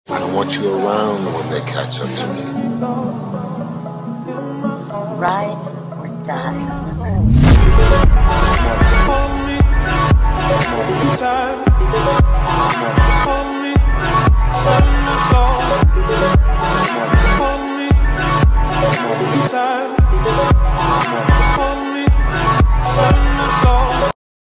I don't want you around when they catch up to me. Ride or die. Hold me.